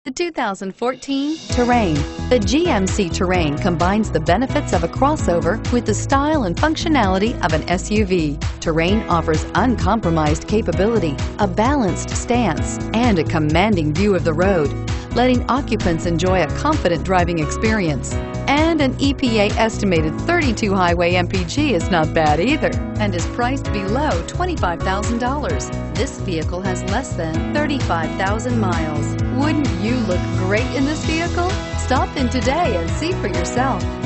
The 2014 Terrain. The GMC Terrain combines the benefits of a crossover with the style and functionality of an SUV. Terrain offers uncompromised capability, a balanced stance, and a commanding view of the road, letting occupants enjoy a confident driving experience. And an EPA estimated 32 highway MPG is not bad either, and is priced below $25,000. This vehicle has less than 35,000 miles. Wouldn't you look great in this vehicle? Stop in today and see for yourself.